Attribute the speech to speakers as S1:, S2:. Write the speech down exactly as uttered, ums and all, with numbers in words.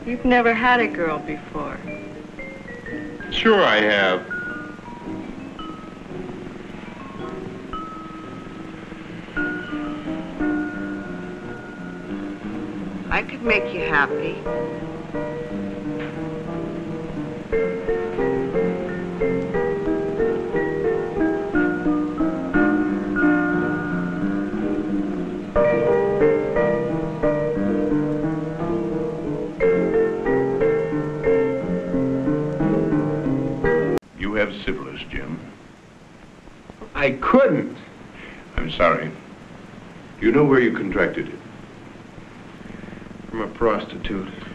S1: You've never had a girl before.
S2: Sure I have.
S1: I could make you happy.
S2: You have syphilis, Jim.
S3: I couldn't.
S2: I'm sorry. Do you know where you contracted it?
S3: From a prostitute.